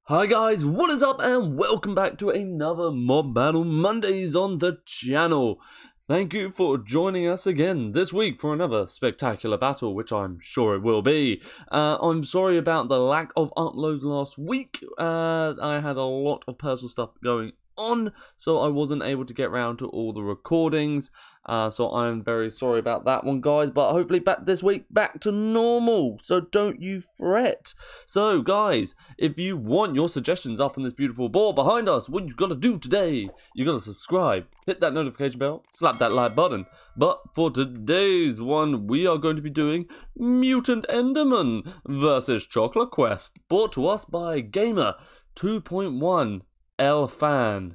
Hi guys, what is up and welcome back to another Mob Battle Mondays on the channel. Thank you for joining us again this week for another spectacular battle, which I'm sure it will be. I'm sorry about the lack of uploads last week. I had a lot of personal stuff going on, so I wasn't able to get around to all the recordings. So I'm very sorry about that one, guys, but hopefully back this week back to normal, so don't you fret. So guys, if you want your suggestions up on this beautiful board behind us, what you gotta do today, you gotta subscribe, hit that notification bell, slap that like button. But for today's one, we are going to be doing Mutant Enderman versus Chocolate Quest, brought to us by Gamer 2.1 El Fan.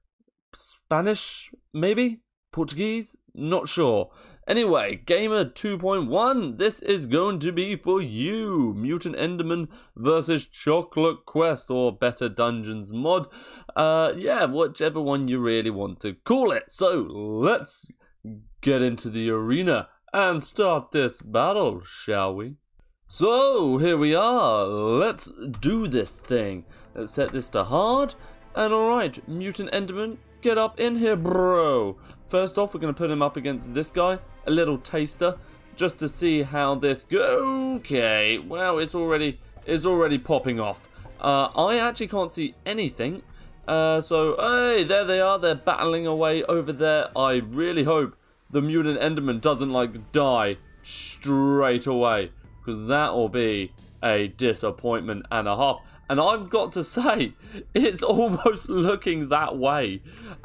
Spanish, maybe? Portuguese? Not sure. Anyway, Gamer 2.1, this is going to be for you. Mutant Enderman versus Chocolate Quest, or Better Dungeons mod. Yeah, whichever one you really want to call it. So, let's get into the arena and start this battle, shall we? So, here we are. Let's do this thing. Let's set this to hard. And alright, Mutant Enderman, get up in here, bro. First off, we're going to put him up against this guy, a little taster, just to see how this goes. Okay, well, it's already popping off. I actually can't see anything. So, hey, there they are. They're battling away over there. I really hope the Mutant Enderman doesn't, like, die straight away, because that will be a disappointment and a half. And I've got to say, it's almost looking that way.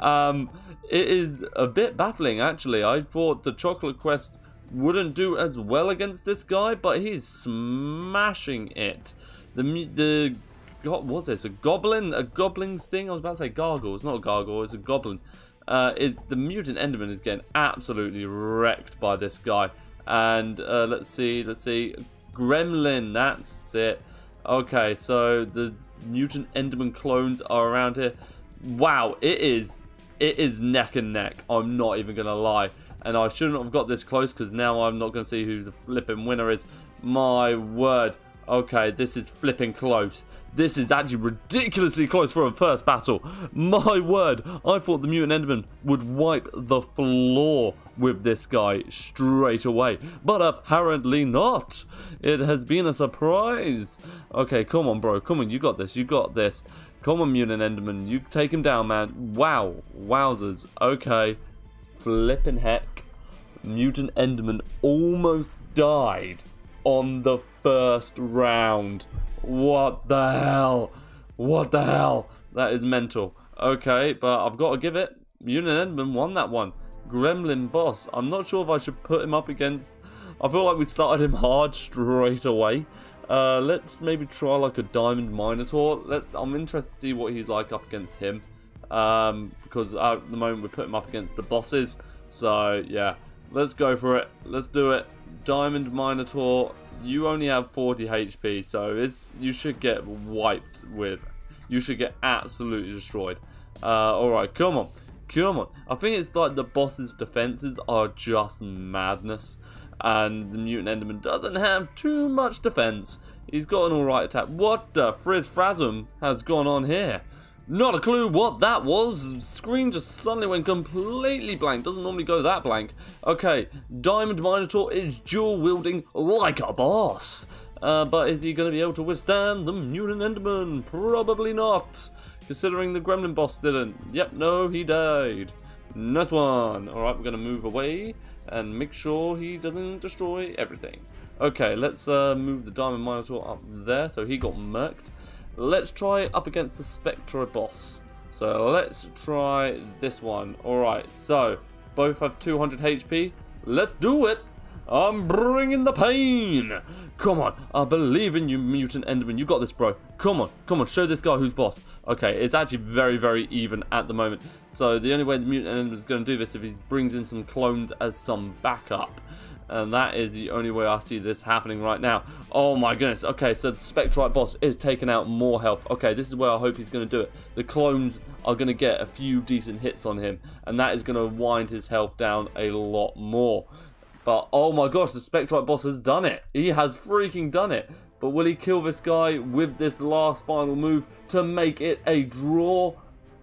It is a bit baffling, actually. I thought the Chocolate Quest wouldn't do as well against this guy, but he's smashing it. What was this? A goblin? A goblin thing? I was about to say gargle. It's not a gargle, it's a goblin. The Mutant Enderman is getting absolutely wrecked by this guy. And let's see. Gremlin, that's it. Okay, so the Mutant Enderman clones are around here. Wow, it is neck and neck. I'm not even going to lie. And I shouldn't have got this close, because now I'm not going to see who the flipping winner is. My word. Okay, this is flipping close. This is actually ridiculously close for a first battle. My word. I thought the Mutant Enderman would wipe the floor with this guy straight away. But apparently not. It has been a surprise. Okay, come on, bro. Come on, you got this. You got this. Come on, Mutant Enderman. You take him down, man. Wow. Wowzers. Okay. Flipping heck. Mutant Enderman almost died on the first round. What the hell? What the hell? That is mental. Okay, but I've got to give it. Mutant Enderman won that one. Gremlin boss. I'm not sure if I should put him up against... I feel like we started him hard straight away. Let's maybe try like a Diamond Minotaur. I'm interested to see what he's like up against him. Because at the moment we put him up against the bosses. So, yeah. Let's go for it. Let's do it. Diamond Minotaur. You only have 40 HP, so you should get wiped with. You should get absolutely destroyed. Alright, come on. Come on. I think it's like the boss's defenses are just madness. And the Mutant Enderman doesn't have too much defense. He's got an alright attack. What the Frizzfrazum has gone on here? Not a clue what that was. Screen just suddenly went completely blank. Doesn't normally go that blank. Okay, Diamond Minotaur is dual wielding like a boss. But is he going to be able to withstand the Mutant Enderman? Probably not. Considering the Gremlin boss didn't. Yep, no, he died. Nice one. Alright, we're going to move away and make sure he doesn't destroy everything. Okay, let's move the Diamond Minotaur up there. So he got murked. Let's try up against the Spectra boss. So let's try this one. Alright, so both have 200 HP. Let's do it. I'm bringing the pain. Come on, I believe in you, Mutant Enderman. You got this, bro. Come on, show this guy who's boss. Okay, it's actually very, very even at the moment. So the only way the Mutant Enderman is going to do this is if he brings in some clones as some backup. And that is the only way I see this happening right now. Oh my goodness. Okay, so the Spectrite boss is taking out more health. Okay, this is where I hope he's going to do it. The clones are going to get a few decent hits on him. And that is going to wind his health down a lot more. But, oh my gosh, the Spectrite boss has done it. He has freaking done it. But will he kill this guy with this last final move to make it a draw?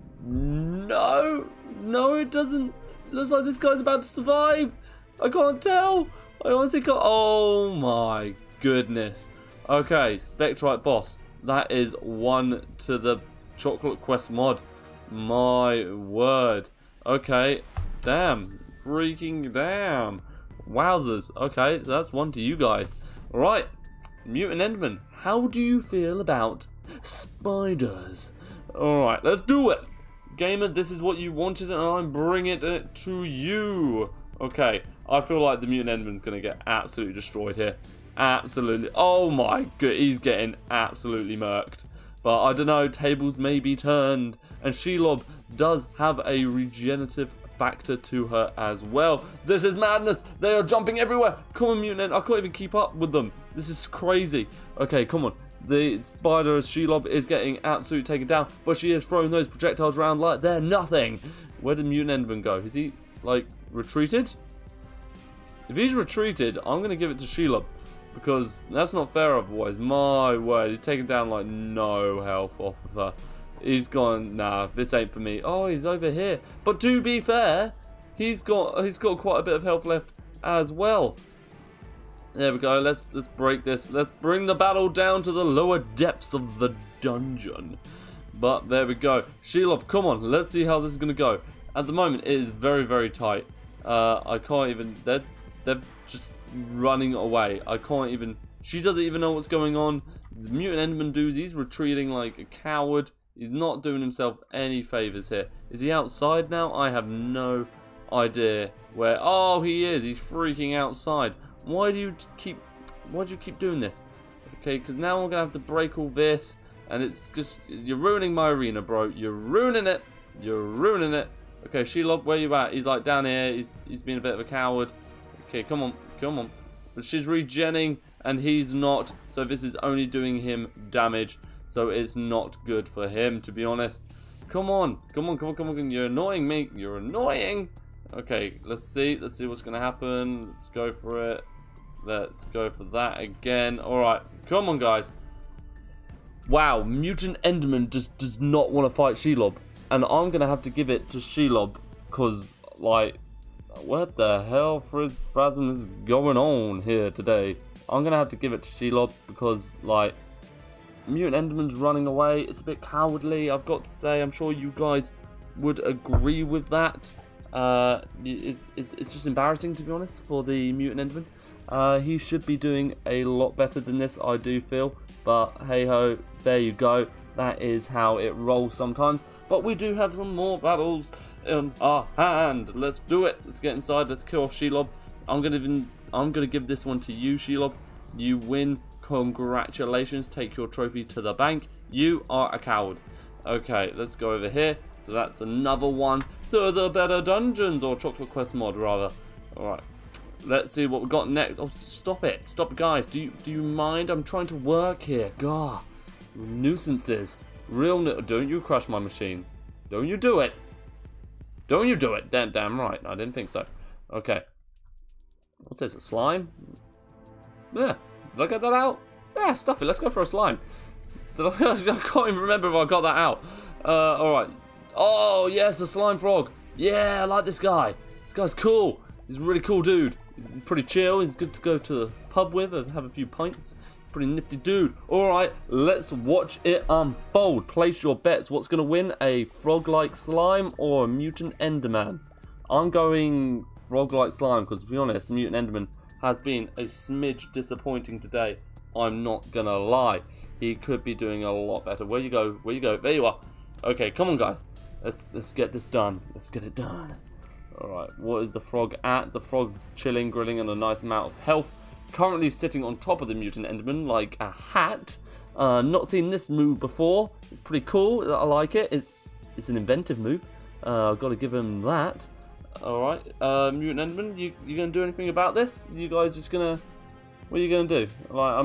No. No, it doesn't. Looks like this guy's about to survive. I can't tell. I honestly can't. Oh my goodness. Okay, Spectrite boss. That is 1 to the Chocolate Quest mod. My word. Okay. Damn. Freaking damn. Wowzers. Okay, so that's 1 to you guys. Alright. Mutant Enderman. How do you feel about spiders? Alright, let's do it. Gamer, this is what you wanted and I'm bringing it to you. Okay. I feel like the Mutant Enderman's going to get absolutely destroyed here. Absolutely. Oh my god, he's getting absolutely murked. But I don't know, tables may be turned. And Shelob does have a regenerative factor to her as well. This is madness. They are jumping everywhere. Come on, Mutant. I can't even keep up with them. This is crazy. Okay, come on. The spider as Shelob is getting absolutely taken down. But she is throwing those projectiles around like they're nothing. Where did Mutant Enderman go? Is he, like, retreated? If he's retreated, I'm going to give it to Shelob. Because that's not fair otherwise. My word, he's taken down like no health off of her. He's gone, nah, this ain't for me. Oh, he's over here. But to be fair, he's got quite a bit of health left as well. There we go, let's break this. Let's bring the battle down to the lower depths of the dungeon. But there we go. Shelob, come on, let's see how this is going to go. At the moment, it is very, very tight. I can't even, they're just running away. I can't even, she doesn't even know what's going on. The Mutant Enderman dude, he's retreating like a coward. He's not doing himself any favors here. Is he outside now? I have no idea where. Oh, he is. He's freaking outside. Why do you keep doing this? Okay, because now I'm gonna have to break all this, and it's just, you're ruining my arena, bro. You're ruining it. You're ruining it. Okay, Shelob, where you at? He's like down here. He's being a bit of a coward. Okay, come on, come on. But she's regenning, and he's not. So this is only doing him damage. So it's not good for him, to be honest. Come on, come on, come on, come on. You're annoying me. You're annoying. Okay, let's see. Let's see what's going to happen. Let's go for it. Let's go for that again. All right, come on, guys. Wow, Mutant Enderman just does not want to fight Shelob. And I'm going to have to give it to Shelob. Because, like, what the hell, Frasm is going on here today? I'm going to have to give it to Shelob because, like, Mutant Enderman's running away. It's a bit cowardly, I've got to say. I'm sure you guys would agree with that. It's just embarrassing, to be honest, for the Mutant Enderman. He should be doing a lot better than this, I do feel. But hey-ho, there you go. That is how it rolls sometimes. But we do have some more battles in our hand. Let's do it. Let's get inside. Let's kill off Shelob. I'm gonna give this one to you, Shelob. You win. Congratulations. Take your trophy to the bank. You are a coward. Okay, let's go over here. So that's another one to the better dungeons, or Chocolate Quest mod rather. Alright. Let's see what we got next. Oh, stop it. Stop it, guys. Do you mind? I'm trying to work here. Gah. Nuisances. Don't you crush my machine. Don't you do it. Don't you do it. Damn right. I didn't think so. Okay. What's this? A slime? Yeah. Did I get that out? Yeah, stuff it. Let's go for a slime. I can't even remember if I got that out. Alright. Oh, yes, a slime frog. Yeah, I like this guy. This guy's cool. He's a really cool dude. He's pretty chill. He's good to go to the pub with and have a few pints. Pretty nifty dude. Alright, let's watch it unfold. Place your bets. What's going to win? A frog-like slime or a mutant enderman? I'm going frog-like slime because, to be honest, the mutant enderman has been a smidge disappointing today. I'm not going to lie. He could be doing a lot better. Where you go? Where you go? There you are. Okay, come on, guys. Let's get this done. Let's get it done. Alright, what is the frog at? The frog's chilling, grilling, and a nice amount of health. Currently sitting on top of the mutant enderman like a hat. Not seen this move before. It's pretty cool. I like it. It's an inventive move. I've got to give him that. Alright, mutant enderman, you gonna do anything about this? You guys just gonna... What are you gonna do? Like,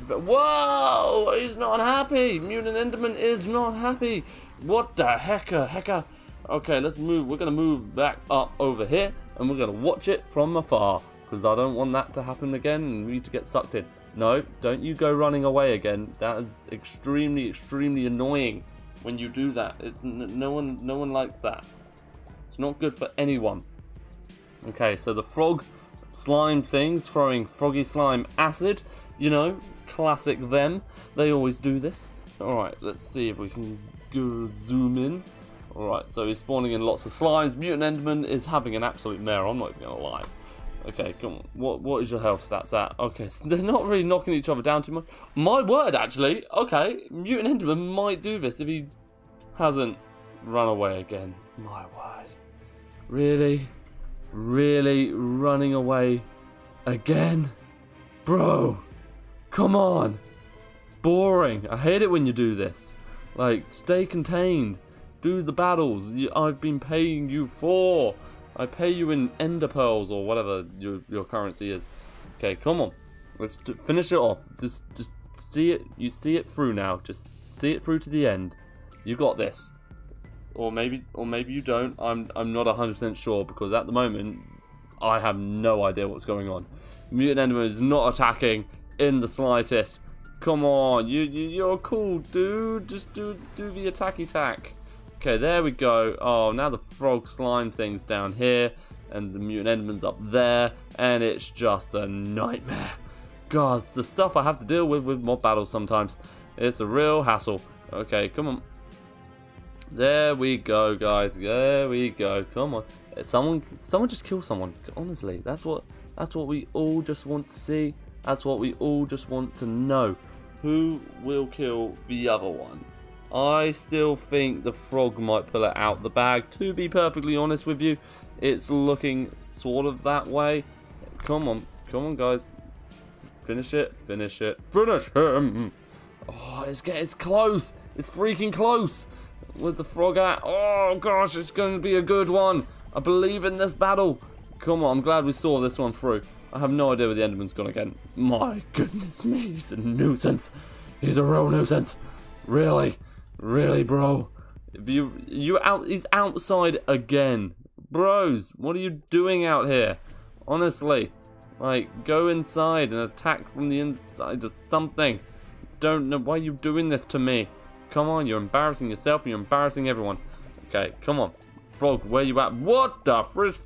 whoa! He's not happy! Mutant enderman is not happy! What the hecka? Okay, let's move. We're gonna move back up over here, and we're gonna watch it from afar. Because I don't want that to happen again and we need to get sucked in. No, don't you go running away again. That is extremely, extremely annoying when you do that. It's no one likes that. It's not good for anyone. Okay, so the frog slime things throwing froggy slime acid. You know, classic them. They always do this. Alright, let's see if we can go zoom in. Alright, so he's spawning in lots of slimes. Mutant Enderman is having an absolute mare, I'm not even going to lie. Okay, come on. What is your health stats at? Okay, so they're not really knocking each other down too much. My word, actually. Okay, Mutant Enderman might do this if he hasn't run away again. My word. Really? Really running away again? Bro, come on. It's boring. I hate it when you do this. Like, stay contained. Do the battles I've been paying you for. I pay you in ender pearls or whatever your currency is. Okay, come on. Let's finish it off. Just see it. You see it through now. Just see it through to the end. You got this. Or maybe you don't. I'm not 100% sure because at the moment I have no idea what's going on. Mutant Enderman is not attacking in the slightest. Come on, you're cool, dude. Just do the attacky tack. Okay, there we go. Oh, now the frog slime thing's down here, and the Mutant Enderman's up there, and it's just a nightmare. God, it's the stuff I have to deal with mob battles sometimes. It's a real hassle. Okay, come on. There we go, guys. There we go. Come on. Someone just kill someone. Honestly, that's what we all just want to see. That's what we all just want to know. Who will kill the other one? I still think the frog might pull it out the bag. To be perfectly honest with you, it's looking sort of that way. Come on, guys. Finish it. Finish him. Oh, it's close. It's freaking close. Where's the frog at? Oh gosh, it's going to be a good one. I believe in this battle. Come on, I'm glad we saw this one through. I have no idea where the Enderman's gone again. My goodness me, he's a nuisance. He's a real nuisance. Really, bro. He's outside again. Bros, what are you doing out here? Honestly, like, go inside and attack from the inside or something. Don't know why you're doing this to me. Come on, you're embarrassing yourself and you're embarrassing everyone. Okay, come on. Frog, where you at? What the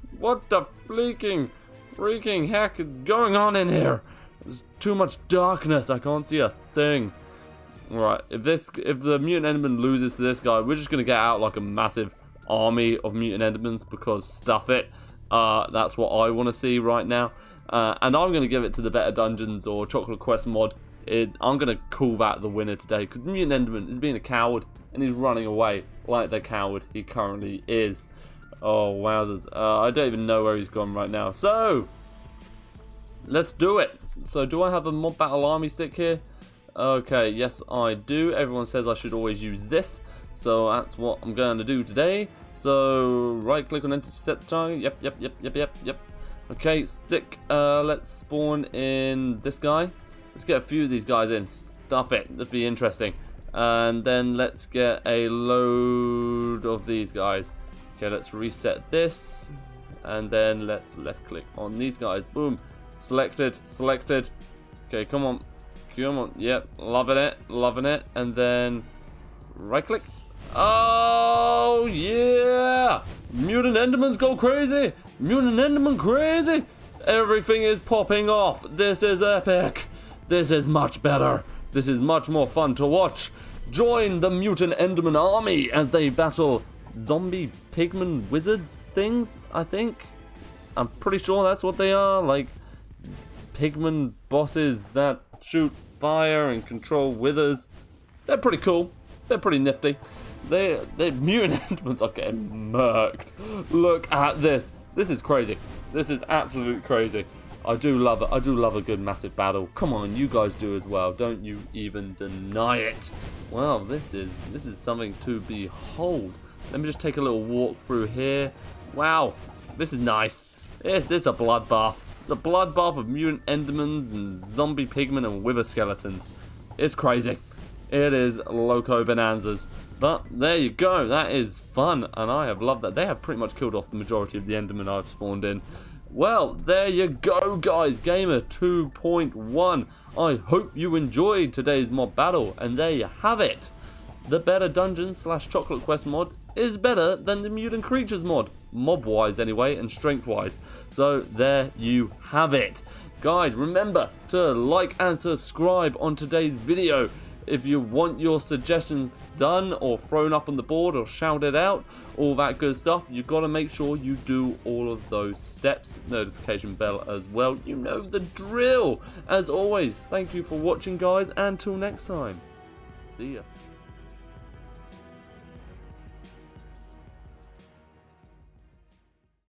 freaking heck is going on in here? There's too much darkness. I can't see a thing. Alright, if the Mutant Enderman loses to this guy, we're just gonna get out like a massive army of Mutant Endermans because stuff it. That's what I want to see right now. And I'm gonna give it to the Better Dungeons or Chocolate Quest mod. I'm gonna call that the winner today because Mutant Enderman is being a coward and he's running away like the coward he currently is. Oh wowzers! I don't even know where he's gone right now. So let's do it. So do I have a mob battle army stick here? Okay, yes I do. Everyone says I should always use this, so that's what I'm going to do today. So right click on entity set target. Yep. Okay, sick. Let's spawn in this guy. Let's get a few of these guys in. Stuff it. That'd be interesting. And then let's get a load of these guys. Okay, let's reset this. And then let's left click on these guys. Boom. Selected. Okay, come on. Yep, loving it. And then right click. Oh, yeah. Mutant Endermans go crazy. Mutant Enderman crazy. Everything is popping off. This is epic. This is much better. This is much more fun to watch. Join the Mutant Enderman army as they battle zombie pigman wizard things, I think. I'm pretty sure that's what they are. Like, pigman bosses that shoot fire and control withers. They're pretty cool. They're pretty nifty. They're Mutant Endermans are getting murked. Look at this. This is crazy. This is absolute crazy. I do love it. I do love a good massive battle. Come on, you guys do as well. Don't you even deny it. Well, this is something to behold. Let me just take a little walk through here. Wow, this is nice. This is a bloodbath. It's a bloodbath of mutant endermans and zombie pigmen and wither skeletons. It's crazy. It is loco bonanzas. But there you go. That is fun, and I have loved that. They have pretty much killed off the majority of the endermen I've spawned in. Well, there you go, guys. Gamer 2.1. I hope you enjoyed today's mob battle, and there you have it. The Better Dungeons / Chocolate Quest mod is better than the Mutant Creatures mod, mob-wise anyway, and strength-wise. So there you have it. Guys, remember to like and subscribe on today's video. If you want your suggestions done or thrown up on the board or shouted out, all that good stuff, you've got to make sure you do all of those steps. Notification bell as well. You know the drill. As always, thank you for watching, guys, and till next time. See ya.